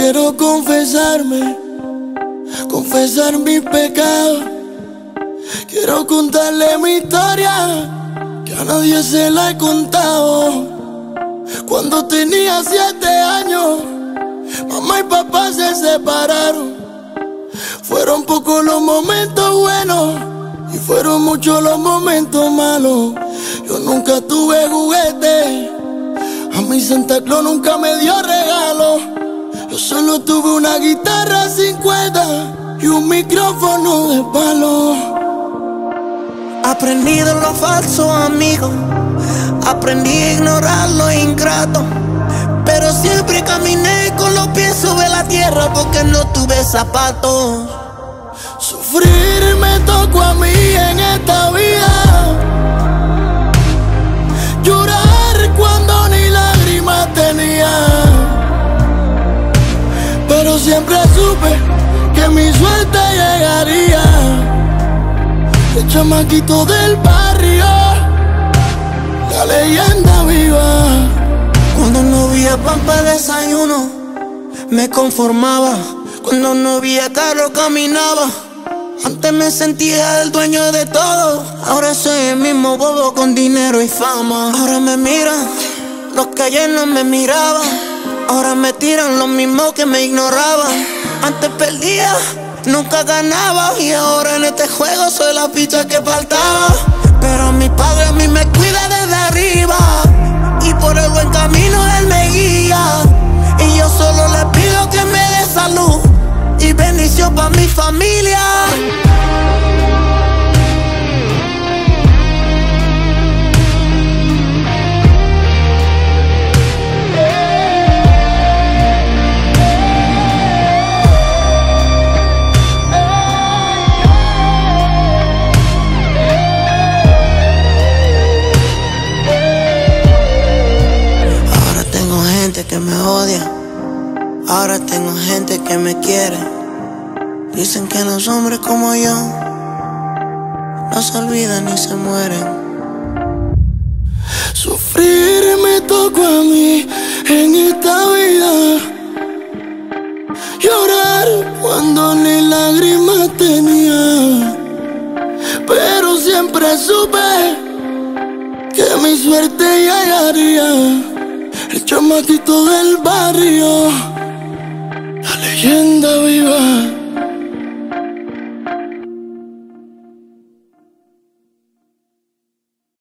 quiero confesarme, confesar mis pecados. Quiero contarle mi historia, que a nadie se la he contado. Cuando tenía 7 años, mamá y papá se separaron. Fueron pocos los momentos buenos y fueron muchos los momentos malos. Yo nunca tuve juguete, a mí Santa Claus nunca me dio regalo. Yo solo tuve una guitarra sin cuerda y un micrófono de palo. Aprendí de los falsos amigos, aprendí a ignorar los ingratos, pero siempre caminé con los pies sobre la tierra porque no tuve zapatos. Sufrir me tocó a mí en esta vida, llorar cuando ni lágrimas tenía, pero siempre supe que mi suerte llegaría. El chamaquito del barrio, la leyenda viva. Cuando no había pan para desayuno, me conformaba. Cuando no había carro, caminaba. Antes me sentía el dueño de todo, ahora soy el mismo bobo con dinero y fama. Ahora me miran los que ayer no me miraban, ahora me tiran los mismos que me ignoraban. Antes perdía, nunca ganaba, y ahora en este juego soy la ficha que faltaba. Pero mi padre a mí me cuida desde arriba, y por el buen camino él me guía. Y yo solo le pido que me dé salud y bendición para mi familia. Ahora tengo gente que me odia, ahora tengo gente que me quiere. Dicen que los hombres como yo no se olvidan ni se mueren. Sufrir me tocó a mí en esta vida, llorar cuando ni lágrimas tenía, pero siempre supe que mi suerte llegaría. El chamaquito del barrio, la leyenda viva.